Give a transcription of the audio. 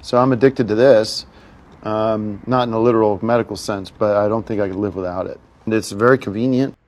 So I'm addicted to this, not in a literal medical sense, but I don't think I could live without it. And it's very convenient.